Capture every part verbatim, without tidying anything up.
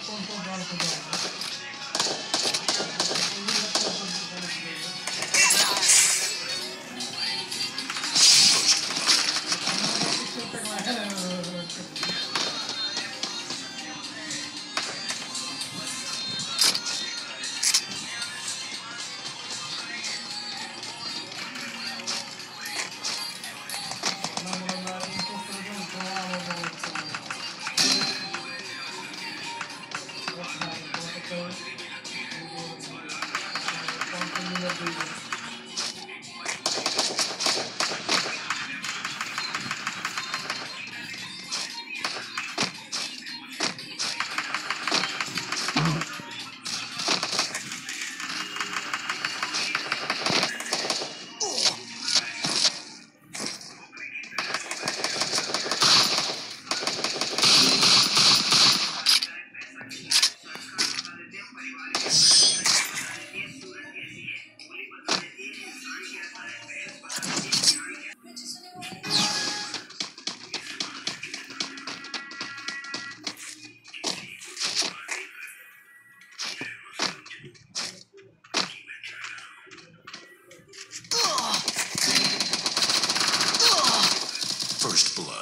First blood.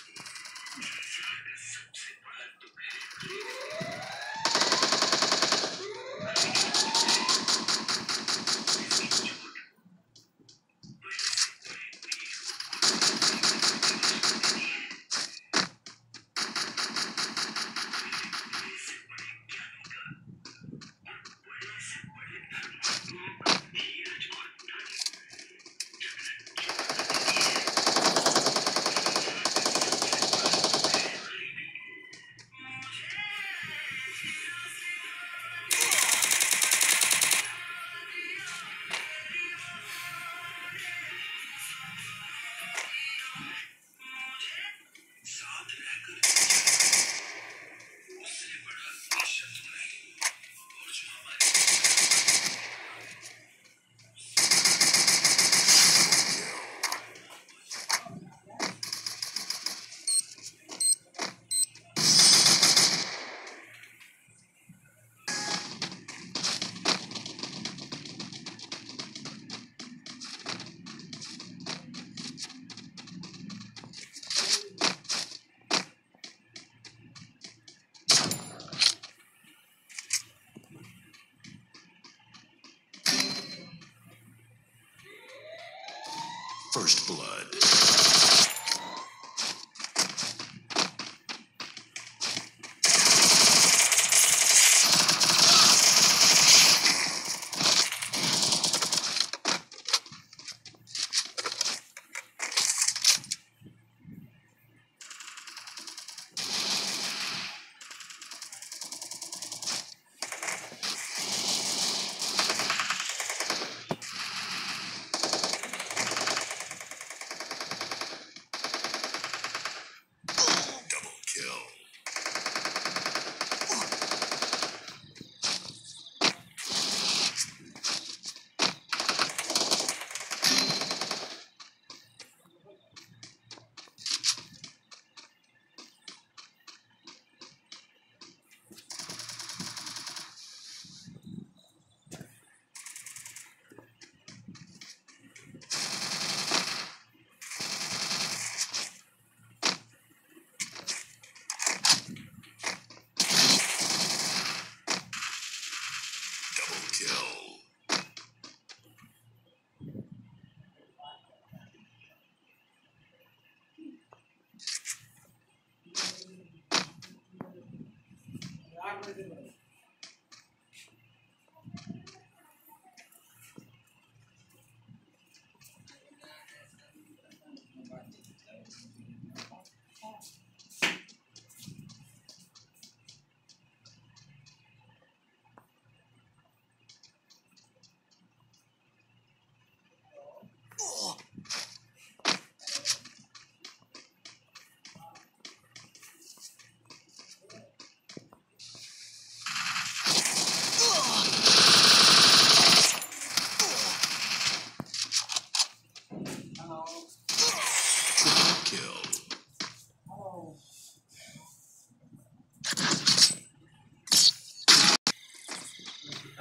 First blood.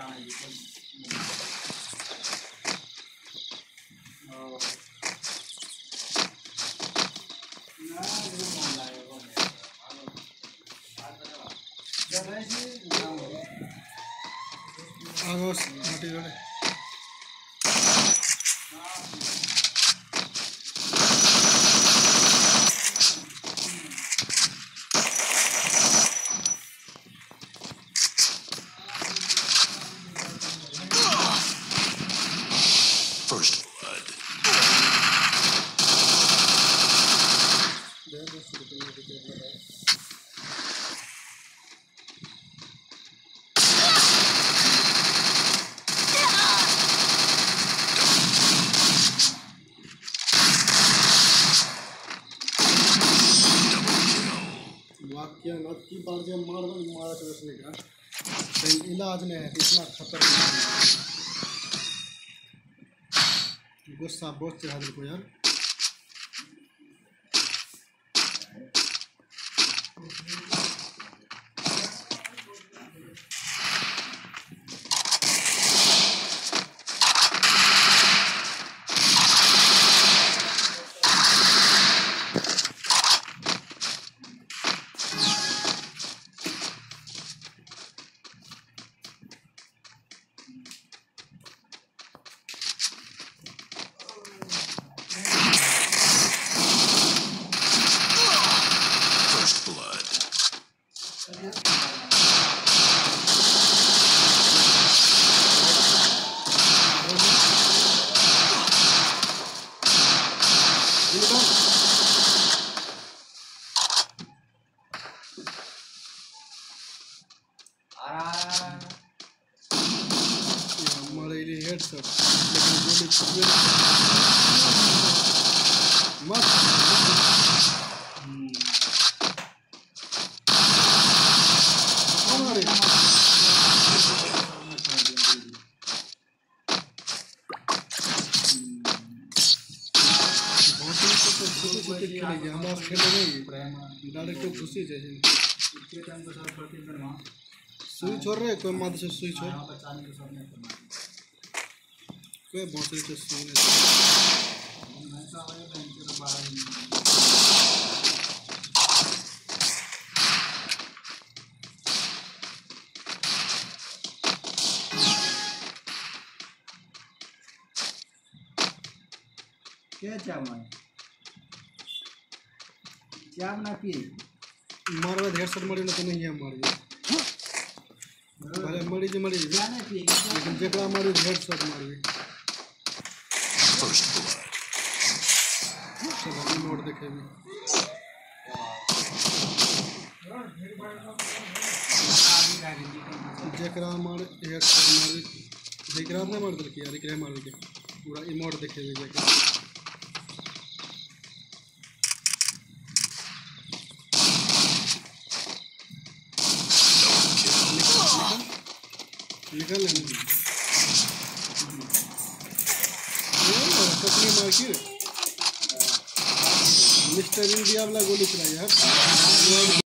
आगोस material First blood. वाक्य नत की बार जब मार दो मारा तो उसने कहा सही इलाज नहीं है इतना खतरनाक गुस्सा बहुत चढ़ा दिल को यार First blood. हमारे लिए हेडशॉट लेकिन गोली छुपे मस्त हमारे बहुत ही छोटे छोटे खेलेंगे हमारा खेले नहीं डायरेक्ट घुसी जैसे सुई छोड़ रहे कोई माद से सुई छोड़ कोई बहुत से सुई नहीं क्या चावल चाव ना पी मारवा ढेर सर मरी ना तो नहीं है मारी भले मरी जे मरी लेकिन जेकरा मारी ढेर सर मारी First blood. चलो नोट देखेंगे जेकरा मार ढेर सर मारी जेकरा ने मार दिल की यार एकरे मार के पूरा इमोट देखेंगे जेकरा निकल लेने कपनी मार के मिस्टर इंडिया वाला गोली चला यार